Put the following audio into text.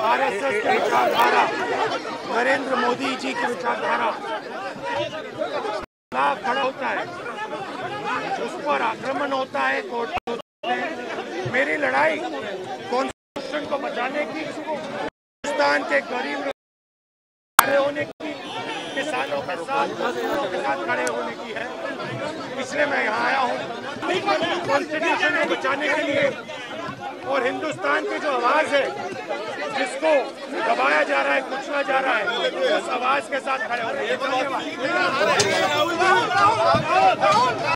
RSS की विचारधारा, नरेंद्र मोदी जी की विचारधारा खड़ा होता है, उस पर आक्रमण होता है, कोर्ट में। मेरी लड़ाई कॉन्स्टिट्यूशन को बचाने की, हिंदुस्तान के गरीब खड़े होने की, किसानों के साथ, मजदूरों के साथ खड़े होने की है। इसलिए मैं यहाँ आया हूँ कॉन्स्टिट्यूशन को बचाने के लिए, और हिंदुस्तान की जो आवाज है, जिसको दबाया जा रहा है, कुचला जा रहा है, उस आवाज के साथ खड़े होने के लिए।